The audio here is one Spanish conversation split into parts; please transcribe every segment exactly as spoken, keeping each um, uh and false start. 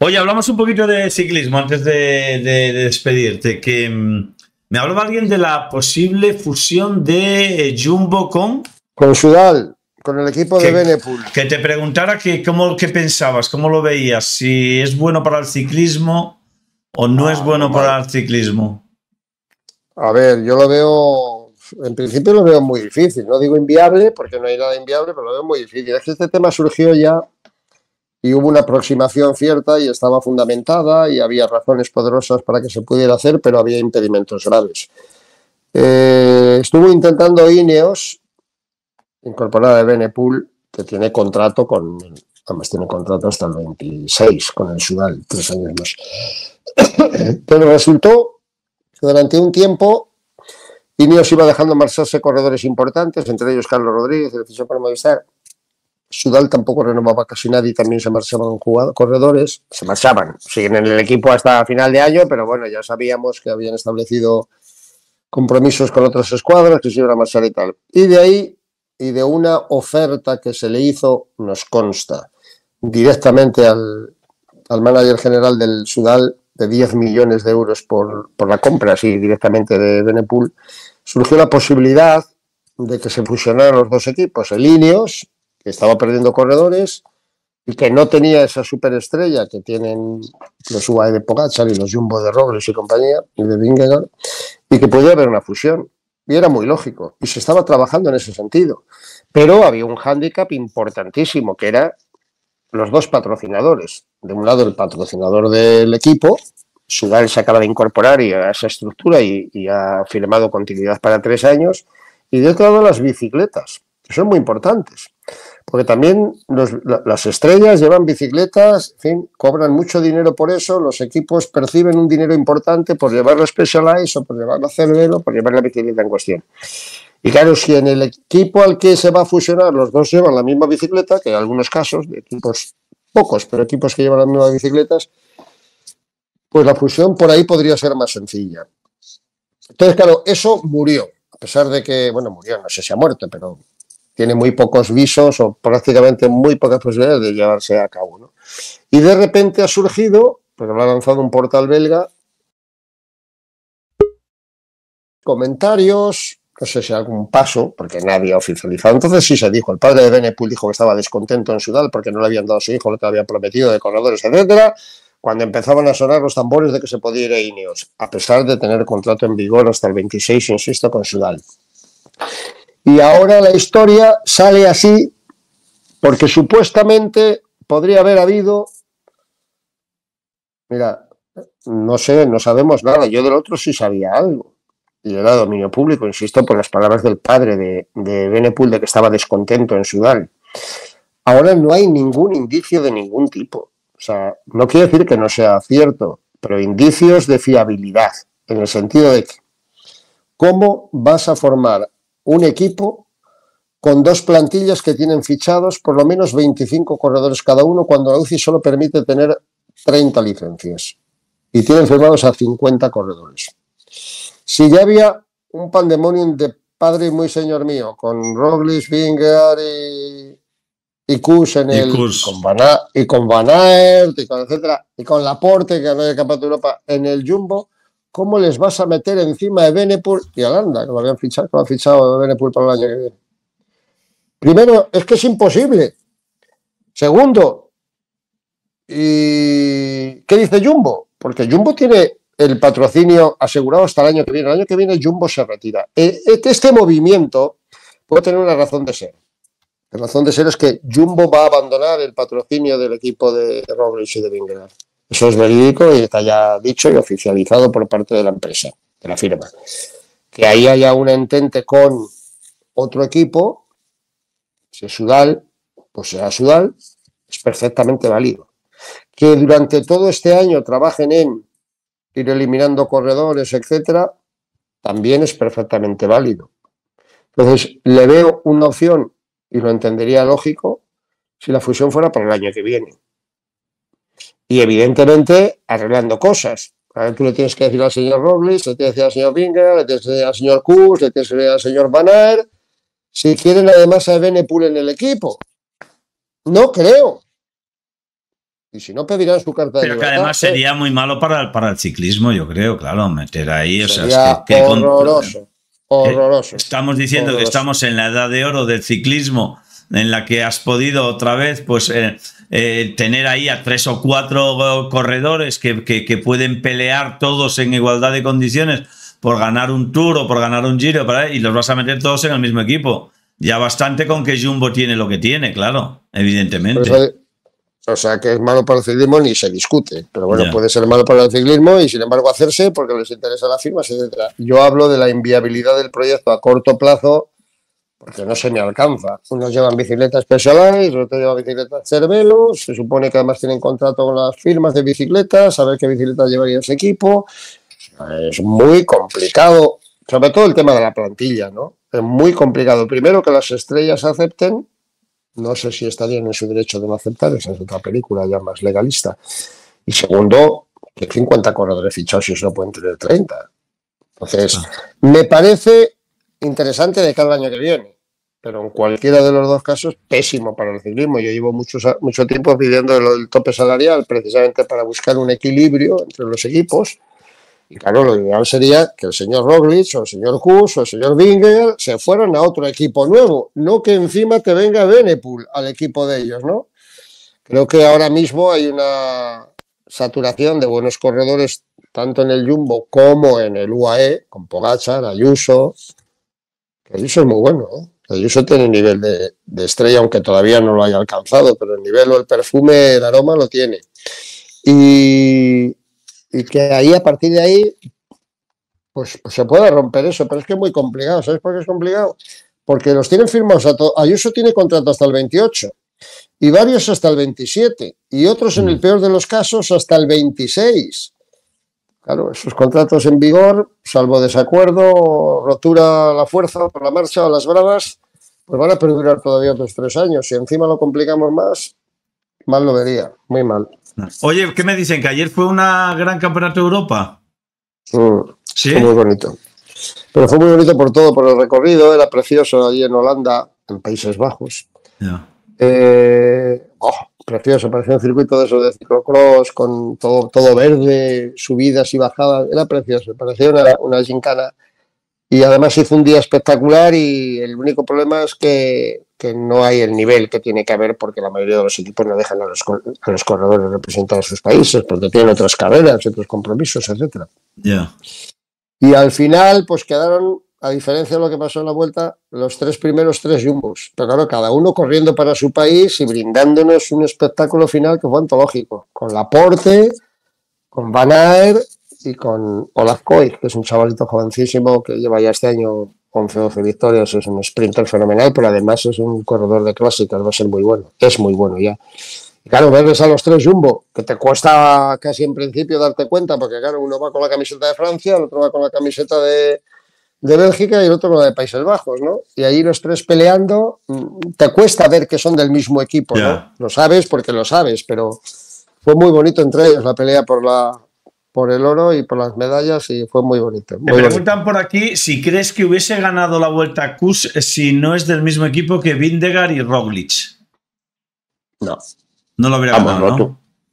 Oye, hablamos un poquito de ciclismo antes de, de, de despedirte, que mmm, me hablaba alguien de la posible fusión de Jumbo con... Con Soudal, con el equipo que, de Benepul. Que te preguntara que, cómo, qué pensabas, cómo lo veías, si es bueno para el ciclismo o no ah, es bueno normal. Para el ciclismo. A ver, yo lo veo, en principio lo veo muy difícil, no digo inviable porque no hay nada inviable, pero lo veo muy difícil. Es que este tema surgió ya y hubo una aproximación cierta y estaba fundamentada y había razones poderosas para que se pudiera hacer, pero había impedimentos graves. Eh, estuvo intentando Ineos incorporar a Benepul, que tiene contrato con, además tiene contrato hasta el veintiséis con el Soudal, tres años más. Pero resultó que durante un tiempo Ineos iba dejando marcharse corredores importantes, entre ellos Carlos Rodríguez, el fichó para Movistar. Soudal tampoco renovaba casi nadie, también se marchaban jugadores, corredores, se marchaban, siguen en el equipo hasta final de año, pero bueno, ya sabíamos que habían establecido compromisos con otras escuadras que se iban a marchar y tal. Y de ahí, y de una oferta que se le hizo, nos consta, directamente al, al manager general del Soudal, de diez millones de euros por, por la compra, así directamente de Benepul, surgió la posibilidad de que se fusionaran los dos equipos, el Ineos, que estaba perdiendo corredores y que no tenía esa superestrella que tienen los U A E de Pogačar y los Jumbo de Roglic y compañía, y de Vingegaard, y que podía haber una fusión. Y era muy lógico, y se estaba trabajando en ese sentido. Pero había un hándicap importantísimo, que era los dos patrocinadores. De un lado, el patrocinador del equipo, Soudal se acaba de incorporar y a esa estructura y, y ha firmado continuidad para tres años, y de otro lado, las bicicletas, que son muy importantes. Porque también los, las estrellas llevan bicicletas, en fin, cobran mucho dinero por eso, los equipos perciben un dinero importante por llevar la Specialized o por llevar la Cervelo o por llevar la bicicleta en cuestión. Y claro, si en el equipo al que se va a fusionar los dos llevan la misma bicicleta, que en algunos casos, de equipos pocos, pero equipos que llevan las mismas bicicletas, pues la fusión por ahí podría ser más sencilla. Entonces, claro, eso murió, a pesar de que, bueno, murió, no sé si ha muerto, pero tiene muy pocos visos o prácticamente muy pocas posibilidades de llevarse a cabo, ¿no? Y de repente ha surgido, porque lo ha lanzado un portal belga, comentarios, no sé si algún paso, porque nadie ha oficializado. Entonces sí se dijo, el padre de Benepul dijo que estaba descontento en Soudal porque no le habían dado a su hijo lo que había prometido de corredores, etcétera, cuando empezaban a sonar los tambores de que se podía ir a Ineos, a pesar de tener contrato en vigor hasta el veintiséis, insisto, con Soudal. Y ahora la historia sale así porque supuestamente podría haber habido, mira, no sé, no sabemos nada, yo del otro sí sabía algo, y era dominio público, insisto, por las palabras del padre de, de Benepul de que estaba descontento en Soudal. Ahora no hay ningún indicio de ningún tipo, o sea, no quiere decir que no sea cierto, pero indicios de fiabilidad, en el sentido de que ¿cómo vas a formar un equipo con dos plantillas que tienen fichados por lo menos veinticinco corredores cada uno cuando la U C I solo permite tener treinta licencias y tienen firmados a cincuenta corredores? Si ya había un pandemonium de padre y muy señor mío con Roglic, Vingegaard y, y Kuss en el, y, con Van a, y con Van Aert y con etcétera, y con Laporte que ganó el Campeonato de Europa en el Jumbo, ¿cómo les vas a meter encima de Benepul y Alanda, que lo habían fichado, que lo han fichado Benepul para el año que viene? Primero, es que es imposible. Segundo, ¿y qué dice Jumbo? Porque Jumbo tiene el patrocinio asegurado hasta el año que viene. El año que viene Jumbo se retira. Este movimiento puede tener una razón de ser. La razón de ser es que Jumbo va a abandonar el patrocinio del equipo de Roglic y de Vingegaard. Eso es verídico y está ya dicho y oficializado por parte de la empresa, de la firma. Que ahí haya un entente con otro equipo, si es Soudal, pues será Soudal, es perfectamente válido. Que durante todo este año trabajen en ir eliminando corredores, etcétera, también es perfectamente válido. Entonces, le veo una opción, y lo entendería lógico, si la fusión fuera para el año que viene. Y evidentemente, arreglando cosas. A ver, tú le tienes que decir al señor Roglic, le tienes que decir al señor Vingegaard, le tienes que decir al señor Kuss, le tienes que decir al señor Van Aert, si quieren además a Benepul en el equipo. No creo. Y si no, pedirán su carta de Pero libertad. que además sería muy malo para el, para el ciclismo, yo creo, claro, meter ahí. O sería sea, es que, que horroroso, con, horroroso. Estamos diciendo horroroso. Que estamos en la edad de oro del ciclismo, en la que has podido otra vez pues eh, eh, tener ahí a tres o cuatro corredores que, que, que pueden pelear todos en igualdad de condiciones por ganar un Tour o por ganar un Giro, para, y los vas a meter todos en el mismo equipo. Ya bastante con que Jumbo tiene lo que tiene, claro, evidentemente. Pues, o sea, que es malo para el ciclismo ni se discute, pero bueno, yeah. puede ser malo para el ciclismo y sin embargo hacerse porque les interesa las firmas, etcétera. Yo hablo de la inviabilidad del proyecto a corto plazo porque no se me alcanza. Unos llevan bicicletas Specialized, otros llevan bicicletas Cervelo, se supone que además tienen contrato con las firmas de bicicletas, a ver qué bicicletas llevaría ese equipo. Es muy complicado, sobre todo el tema de la plantilla, ¿no? Es muy complicado. Primero, que las estrellas acepten. No sé si estarían en su derecho de no aceptar, esa es otra película ya más legalista. Y segundo, que cincuenta corredores fichados y solo pueden tener treinta. Entonces, ah. me parece interesante de cara al año que viene, pero en cualquiera de los dos casos, pésimo para el ciclismo. Yo llevo muchos, mucho tiempo pidiendo el, el tope salarial precisamente para buscar un equilibrio entre los equipos. Y claro, lo ideal sería que el señor Roglic o el señor Kuss o el señor Vingegaard se fueran a otro equipo nuevo, no que encima te venga Benepool al equipo de ellos, ¿no? Creo que ahora mismo hay una saturación de buenos corredores tanto en el Jumbo como en el U A E, con Pogačar, Ayuso. Ayuso es muy bueno, ¿eh? Ayuso tiene nivel de, de estrella, aunque todavía no lo haya alcanzado, pero el nivel o el perfume, el aroma lo tiene. Y... y que ahí, a partir de ahí, pues, pues se puede romper eso, pero es que es muy complicado. ¿Sabes por qué es complicado? Porque los tienen firmados a todos. Ayuso tiene contrato hasta el veintiocho, y varios hasta el veintisiete, y otros, en el peor de los casos, hasta el veintiséis. Claro, esos contratos en vigor, salvo desacuerdo, rotura a la fuerza, por la marcha o las bravas, pues van a perdurar todavía otros tres años. Si encima lo complicamos más, mal lo vería, muy mal. Oye, ¿qué me dicen? ¿Que ayer fue una gran campeonato de Europa? Mm, ¿Sí? Fue muy bonito. Pero fue muy bonito por todo, por el recorrido, era precioso allí en Holanda, en Países Bajos. Yeah. Eh, oh, precioso, parecía un circuito de eso de ciclocross, con todo, todo verde, subidas y bajadas, era precioso, parecía una, una gincana. Y además hizo un día espectacular y el único problema es que, que no hay el nivel que tiene que haber porque la mayoría de los equipos no dejan a los, a los corredores representar a sus países porque tienen otras carreras, otros compromisos, etcétera. Yeah. Y al final, pues quedaron, a diferencia de lo que pasó en la Vuelta, los tres primeros tres jumbos. Pero claro, cada uno corriendo para su país y brindándonos un espectáculo final que fue antológico. Con Laporte, con Van Aert y con Olaf Koik, que es un chavalito jovencísimo que lleva ya este año once o doce victorias, es un sprinter fenomenal, pero además es un corredor de clásicas, va a ser muy bueno, es muy bueno ya. Y claro, verles a los tres Jumbo, que te cuesta casi en principio darte cuenta, porque claro, uno va con la camiseta de Francia, el otro va con la camiseta de, de Bélgica y el otro con la de Países Bajos, ¿no? Y ahí los tres peleando, te cuesta ver que son del mismo equipo, ¿no? Yeah. Lo sabes porque lo sabes, pero fue muy bonito entre ellos la pelea por la... por el oro y por las medallas y fue muy bonito. Muy Me preguntan bonito. Por aquí si crees que hubiese ganado la Vuelta a Kuss si no es del mismo equipo que Vingegaard y Roglic. No. No lo hubiera Vamos, ganado, no, ¿no? Tú.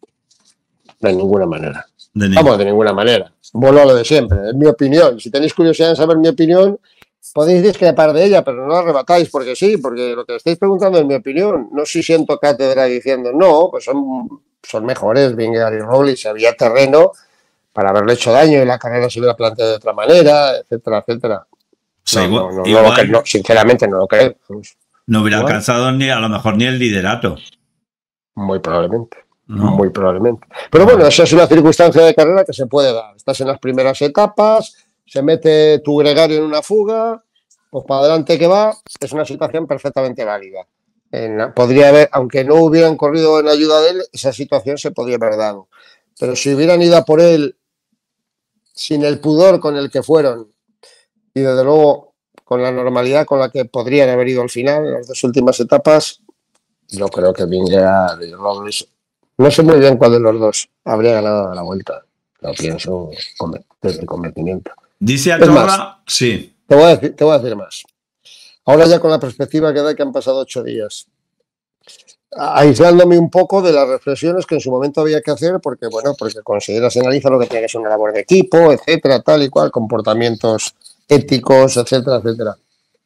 De ninguna manera. De Vamos, ninguna. de ninguna manera. Vuelvo a lo de siempre, es mi opinión. Si tenéis curiosidad en saber mi opinión, podéis discrepar de ella, pero no la arrebatáis porque sí, porque lo que estáis preguntando es mi opinión. No si siento cátedra diciendo, no, pues son, son mejores Vingegaard y Roglic, si había terreno para haberle hecho daño y la carrera se hubiera planteado de otra manera, etcétera, etcétera. Sí, no, igual, no, no, igual, no, no, sinceramente no lo creo. No hubiera igual. alcanzado ni a lo mejor ni el liderato. Muy probablemente, no. muy probablemente. Pero bueno, esa es una circunstancia de carrera que se puede dar. Estás en las primeras etapas, se mete tu gregario en una fuga, pues para adelante que va, es una situación perfectamente válida. En, podría haber, aunque no hubieran corrido en ayuda de él, esa situación se podría haber dado. Pero si hubieran ido a por él sin el pudor con el que fueron y desde luego con la normalidad con la que podrían haber ido al final en las dos últimas etapas, yo creo que Vingegaard y Roglic, no sé muy bien cuál de los dos habría ganado la Vuelta, lo pienso desde el convencimiento. Dice Andorra, sí. Te voy, a decir, te voy a decir más. Ahora ya con la perspectiva que da que han pasado ocho días. aislándome un poco de las reflexiones que en su momento había que hacer, porque, bueno, porque consideras, analiza lo que tiene que ser una labor de equipo, etcétera, tal y cual, comportamientos éticos, etcétera, etcétera.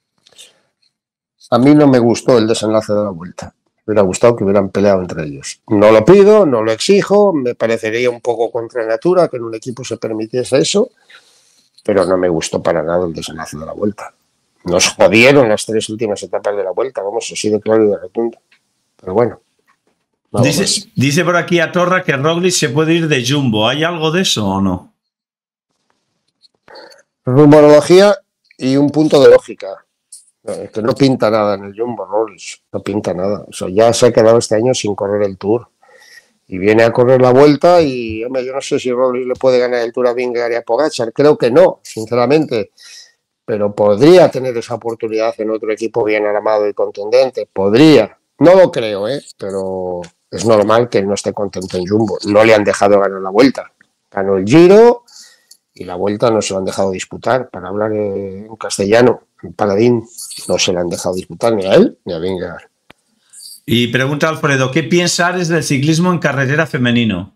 A mí no me gustó el desenlace de la Vuelta. Me hubiera gustado que hubieran peleado entre ellos. No lo pido, no lo exijo, me parecería un poco contra natura que en un equipo se permitiese eso, pero no me gustó para nada el desenlace de la Vuelta. Nos jodieron las tres últimas etapas de la Vuelta, vamos, así de claro y de rotundo. Pero bueno. Dice, dice por aquí a Torra que Roglic se puede ir de Jumbo. ¿Hay algo de eso o no? Rumorología y un punto de lógica. No, es que no pinta nada en el Jumbo, Roglic. No pinta nada. O sea, ya se ha quedado este año sin correr el Tour. Y viene a correr la Vuelta y, hombre, yo no sé si Roglic le puede ganar el Tour a Vingegaard y a Pogačar. Creo que no, sinceramente. Pero podría tener esa oportunidad en otro equipo bien armado y contundente. Podría. No lo creo, ¿eh? Pero es normal que no esté contento en Jumbo. No le han dejado ganar la Vuelta. Ganó el Giro y la Vuelta no se lo han dejado disputar. Para hablar en castellano, en paladín, no se le han dejado disputar ni a él ni a Vingegaard. Y pregunta Alfredo, ¿qué piensa Ares del ciclismo en carretera femenino?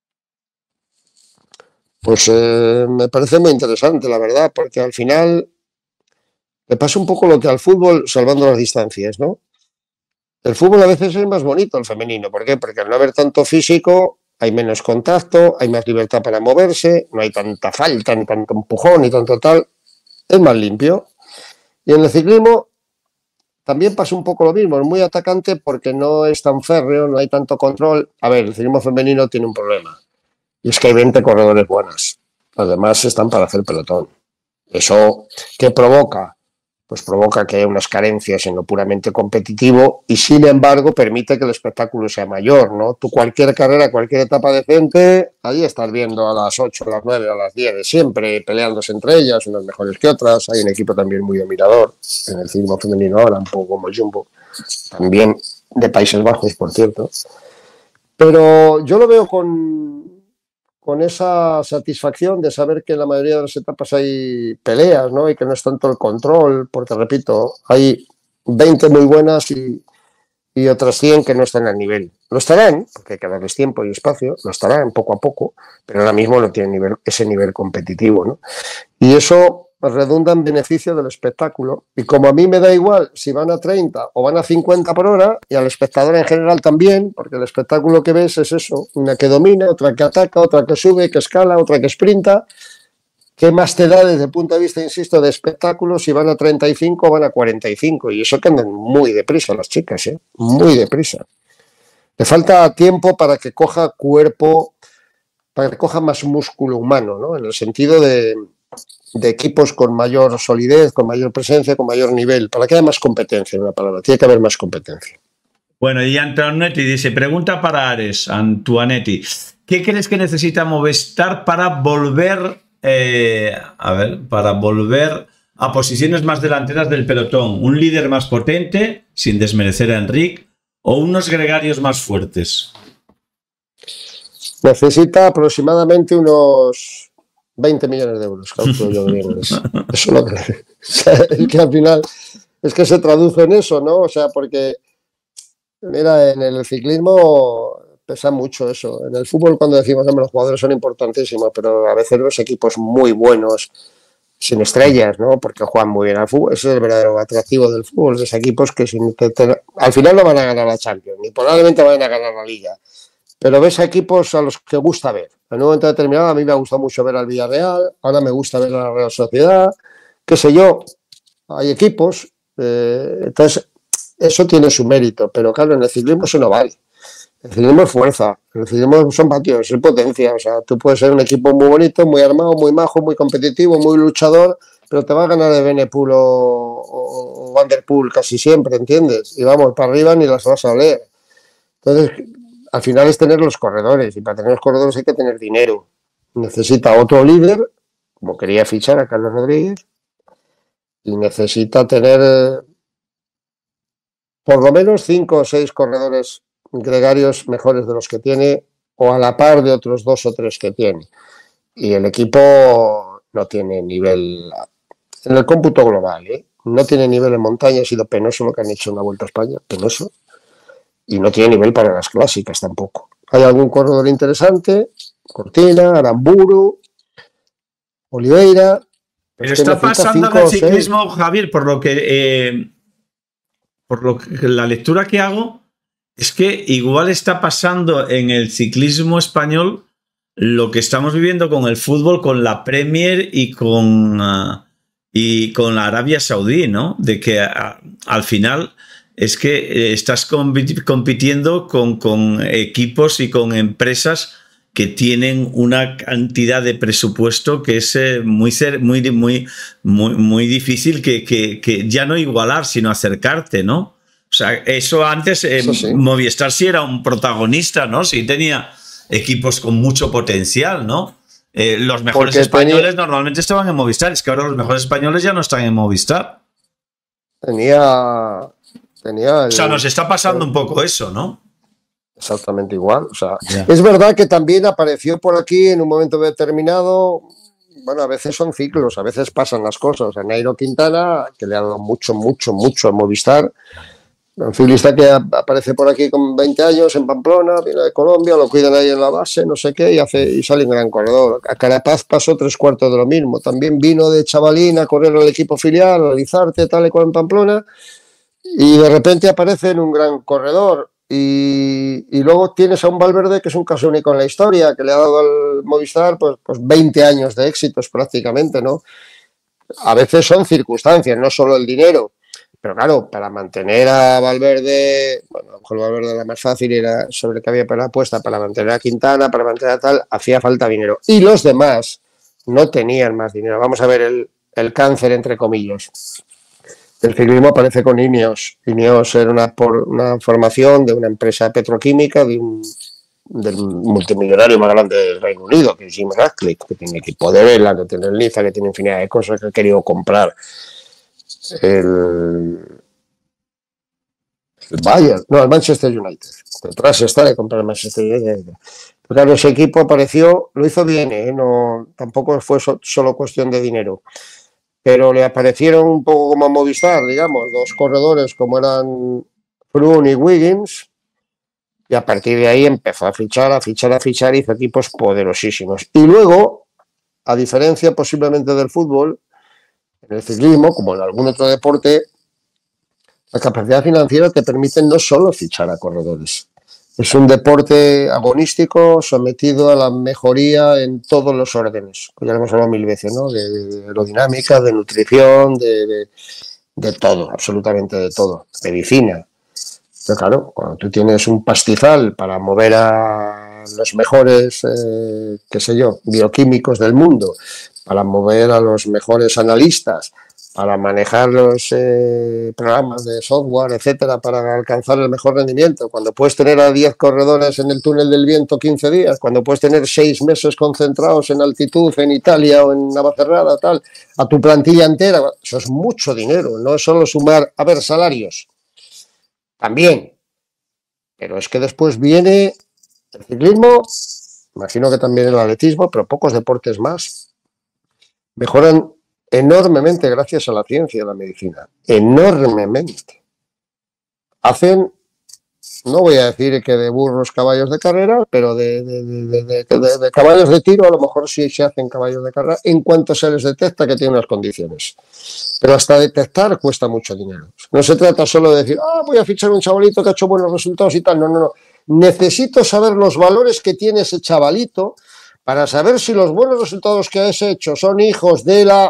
Pues eh, me parece muy interesante, la verdad, porque al final le pasa un poco lo que al fútbol, salvando las distancias, ¿no? El fútbol a veces es más bonito el femenino. ¿Por qué? Porque al no haber tanto físico hay menos contacto, hay más libertad para moverse, no hay tanta falta, ni tanto empujón, ni tanto tal. Es más limpio. Y en el ciclismo también pasa un poco lo mismo. Es muy atacante porque no es tan férreo, no hay tanto control. A ver, el ciclismo femenino tiene un problema. Y es que hay veinte corredores buenas. Los demás están para hacer pelotón. ¿Eso qué provoca? Pues provoca que haya unas carencias en lo puramente competitivo y, sin embargo, permite que el espectáculo sea mayor, ¿no? Tú cualquier carrera, cualquier etapa decente, ahí estás viendo a las ocho, a las nueve, a las diez de siempre, peleándose entre ellas, unas mejores que otras. Hay un equipo también muy dominador en el ciclismo femenino ahora, un poco como el Jumbo, también de Países Bajos, por cierto. Pero yo lo veo con... con esa satisfacción de saber que en la mayoría de las etapas hay peleas, ¿no? Y que no es tanto el control, porque, repito, hay veinte muy buenas y, y otras cien que no están al nivel. Lo estarán, porque hay que darles tiempo y espacio, lo estarán poco a poco, pero ahora mismo no tienen nivel, ese nivel competitivo, ¿no? Y eso redunda en beneficio del espectáculo. Y como a mí me da igual si van a treinta o van a cincuenta por hora, y al espectador en general también, porque el espectáculo que ves es eso, una que domina, otra que ataca, otra que sube, que escala, otra que sprinta. ¿Qué más te da desde el punto de vista, insisto, de espectáculo si van a treinta y cinco o van a cuarenta y cinco? Y eso que andan muy deprisa las chicas, ¿eh? Muy deprisa. Le falta tiempo para que coja cuerpo, para que coja más músculo humano, ¿no? En el sentido de... de equipos con mayor solidez, con mayor presencia, con mayor nivel, para que haya más competencia, en una palabra, tiene que haber más competencia. Bueno, y Antonetti dice, pregunta para Ares, Antonetti, ¿qué crees que necesita Movistar para volver, eh, a ver, para volver a posiciones más delanteras del pelotón? ¿Un líder más potente, sin desmerecer a Enric, o unos gregarios más fuertes? Necesita aproximadamente unos veinte millones de euros, calculo yo bien. Eso, eso lo creo. O sea, es que al final es que se traduce en eso, ¿no? O sea, porque, mira, en el ciclismo pesa mucho eso. En el fútbol, cuando decimos, hombre, los jugadores son importantísimos, pero a veces los equipos muy buenos, sin estrellas, ¿no? Porque juegan muy bien al fútbol. Eso es el verdadero atractivo del fútbol. Los equipos que sin, te, te, al final no van a ganar la Champions, ni probablemente vayan a ganar la Liga. Pero ves a equipos a los que gusta ver. En un momento determinado a mí me ha gustado mucho ver al Villarreal, ahora me gusta ver a la Real Sociedad, qué sé yo, hay equipos, eh, entonces eso tiene su mérito, pero claro, en el ciclismo eso no vale. El ciclismo es fuerza, el ciclismo son patios, es potencia, o sea, tú puedes ser un equipo muy bonito, muy armado, muy majo, muy competitivo, muy luchador, pero te va a ganar el Benepool o, o, o Van der Poel casi siempre, ¿entiendes? Y vamos, para arriba ni las vas a leer. Entonces, al final es tener los corredores, y para tener los corredores hay que tener dinero. Necesita otro líder, como quería fichar a Carlos Rodríguez, y necesita tener por lo menos cinco o seis corredores gregarios mejores de los que tiene, o a la par de otros dos o tres que tiene. Y el equipo no tiene nivel, en el cómputo global, ¿eh? No tiene nivel en montaña, ha sido penoso lo que han hecho en la Vuelta a España, penoso. y no tiene nivel para las clásicas tampoco. Hay algún corredor interesante, Cortina, Aramburu, Oliveira. Pero está pasando en el ciclismo, Javier, por lo que eh, por lo que la lectura que hago, es que igual está pasando en el ciclismo español lo que estamos viviendo con el fútbol, con la Premier y con, uh, y con la Arabia Saudí, ¿no? De que a, al final es que eh, estás compitiendo con, con equipos y con empresas que tienen una cantidad de presupuesto que es eh, muy, muy, muy, muy, muy difícil que, que, que ya no igualar, sino acercarte, ¿no? O sea, eso antes, eh, eso sí. Movistar sí era un protagonista, ¿no? Sí tenía equipos con mucho potencial, ¿no? Eh, los mejores Porque españoles tenía... normalmente estaban en Movistar, es que ahora los mejores españoles ya no están en Movistar. Tenía... tenía el... O sea, nos está pasando un poco eso, ¿no? Exactamente igual. O sea, yeah. Es verdad que también apareció por aquí en un momento determinado. Bueno, a veces son ciclos, a veces pasan las cosas. A Nairo Quintana, que le ha dado mucho, mucho, mucho a Movistar. Un ciclista que aparece por aquí con veinte años en Pamplona, viene de Colombia, lo cuidan ahí en la base, no sé qué, y, hace, y sale un gran corredor. A Carapaz pasó tres cuartos de lo mismo. También vino de chavalín a correr al equipo filial, a Lizarte, tal y cual en Pamplona, y de repente aparece en un gran corredor. Y, y luego tienes a un Valverde que es un caso único en la historia, que le ha dado al Movistar pues, pues veinte años de éxitos prácticamente, ¿no? A veces son circunstancias, no solo el dinero, pero claro, para mantener a Valverde, bueno, a lo mejor Valverde era más fácil, era sobre el que había para la apuesta, para mantener a Quintana, para mantener a tal, hacía falta dinero. Y los demás no tenían más dinero. Vamos a ver el, el cáncer, entre comillas. El ciclismo aparece con Ineos. Ineos era una, por, una formación de una empresa petroquímica, de un, del multimillonario más grande del Reino Unido, que es Jim Ratcliffe, que tiene equipo de vela, que tiene el Niza, que tiene infinidad de cosas, que ha querido comprar el, el Bayern, no, el Manchester United. Detrás está de comprar el Manchester United. Pero claro, ese equipo apareció, lo hizo bien, ¿eh? No, tampoco fue so, solo cuestión de dinero. Pero le aparecieron un poco como a Movistar, digamos, dos corredores como eran Froome y Wiggins, y a partir de ahí empezó a fichar, a fichar, a fichar, y hizo equipos poderosísimos. Y luego, a diferencia posiblemente del fútbol, en el ciclismo, como en algún otro deporte, la capacidad financiera te permite no solo fichar a corredores. Es un deporte agonístico sometido a la mejoría en todos los órdenes. Ya lo hemos hablado mil veces, ¿no? De, de aerodinámica, de nutrición, de, de, de todo, absolutamente de todo. Medicina. Pero claro, cuando tú tienes un pastizal para mover a los mejores, eh, qué sé yo, bioquímicos del mundo, para mover a los mejores analistas, para manejar los eh, programas de software, etcétera, para alcanzar el mejor rendimiento, cuando puedes tener a diez corredores en el túnel del viento quince días, cuando puedes tener seis meses concentrados en altitud, en Italia o en Navacerrada, tal, a tu plantilla entera, eso es mucho dinero, no es solo sumar, a ver, salarios, también, pero es que después viene el ciclismo, imagino que también el atletismo, pero pocos deportes más, mejoran enormemente gracias a la ciencia y a la medicina, enormemente. Hacen, no voy a decir que de burros caballos de carrera, pero de, de, de, de, de, de caballos de tiro a lo mejor sí se hacen caballos de carrera en cuanto se les detecta que tienen unas condiciones. Pero hasta detectar cuesta mucho dinero. No se trata solo de decir, ah, voy a fichar un chavalito que ha hecho buenos resultados y tal. No, no, no. Necesito saber los valores que tiene ese chavalito para saber si los buenos resultados que has hecho son hijos de la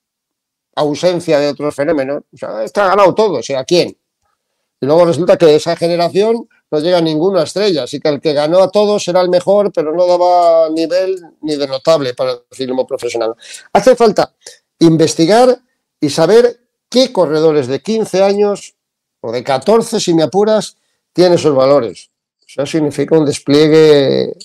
ausencia de otros fenómenos. O sea, está ganado todo, o sea, ¿quién? Y luego resulta que de esa generación no llega ninguna estrella, así que el que ganó a todos era el mejor, pero no daba nivel ni de notable para el ciclismo profesional. Hace falta investigar y saber qué corredores de quince años o de catorce, si me apuras, tienen esos valores. Eso significa un despliegue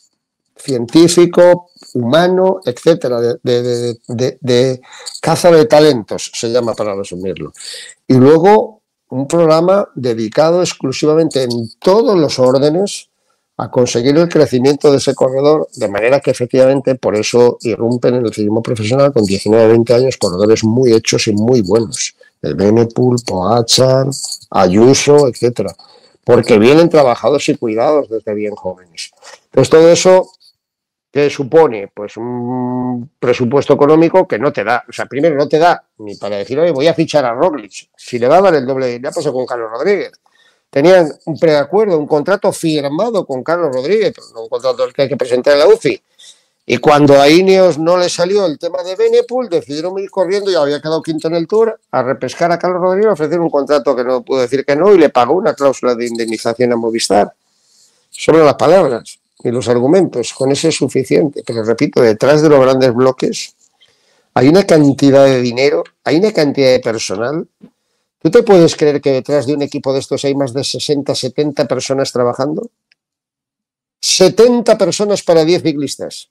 científico, humano, etcétera, de, de, de, de, de caza de talentos, se llama para resumirlo. Y luego un programa dedicado exclusivamente en todos los órdenes a conseguir el crecimiento de ese corredor, de manera que efectivamente por eso irrumpen en el ciclismo profesional con diecinueve, veinte años corredores muy hechos y muy buenos. El Benepul, Pogačar, Ayuso, etcétera. porque vienen trabajados y cuidados desde bien jóvenes. Entonces todo eso, ¿qué supone? Pues un presupuesto económico que no te da, o sea, primero no te da ni para decir, oye, voy a fichar a Roglic, si le va a dar el doble, ya pasó con Carlos Rodríguez. Tenían un preacuerdo, un contrato firmado con Carlos Rodríguez, no un contrato que hay que presentar en la U C I. Y cuando a Ineos no le salió el tema de Benepul, decidieron ir corriendo, y había quedado quinto en el Tour, a repescar a Carlos Rodríguez, ofrecieron un contrato que no pudo decir que no, y le pagó una cláusula de indemnización a Movistar. Sobre las palabras y los argumentos, con eso es suficiente. Pero repito, detrás de los grandes bloques hay una cantidad de dinero, hay una cantidad de personal. ¿Tú te puedes creer que detrás de un equipo de estos hay más de sesenta, setenta personas trabajando? setenta personas para diez ciclistas.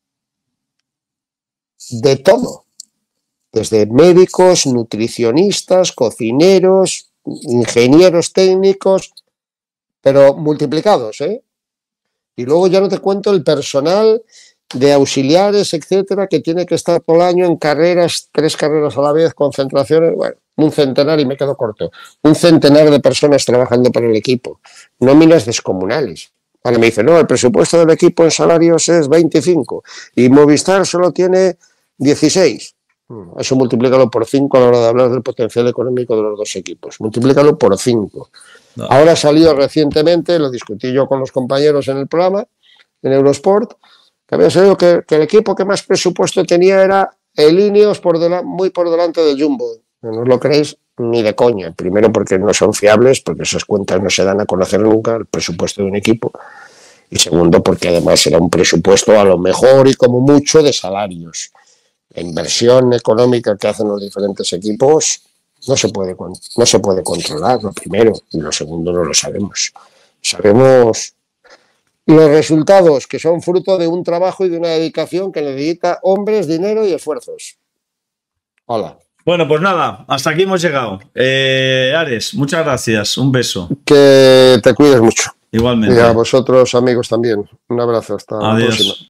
De todo. Desde médicos, nutricionistas, cocineros, ingenieros técnicos, pero multiplicados, ¿eh? Y luego ya no te cuento el personal de auxiliares, etcétera, que tiene que estar todo el año en carreras, tres carreras a la vez, concentraciones, bueno, un centenar, y me quedo corto, un centenar de personas trabajando para el equipo, nóminas descomunales. Ahora me dicen, no, el presupuesto del equipo en salarios es veinticinco y Movistar solo tiene dieciséis. Eso multiplícalo por cinco a la hora de hablar del potencial económico de los dos equipos. Multiplícalo por cinco. No. Ahora salió recientemente, lo discutí yo con los compañeros en el programa, en Eurosport, que había salido que, que el equipo que más presupuesto tenía era el Ineos, por muy por delante del Jumbo. No os lo creéis ni de coña. Primero porque no son fiables, porque esas cuentas no se dan a conocer nunca, el presupuesto de un equipo. Y segundo porque además era un presupuesto a lo mejor y como mucho de salarios. La inversión económica que hacen los diferentes equipos no se puede, no se puede controlar, lo primero, y lo segundo no lo sabemos. Sabemos los resultados, que son fruto de un trabajo y de una dedicación que necesita hombres, dinero y esfuerzos. Hola. Bueno, pues nada, hasta aquí hemos llegado. Eh, Ares, muchas gracias, un beso. Que te cuides mucho. Igualmente. Y a vosotros, amigos, también. Un abrazo, hasta Adiós. la próxima.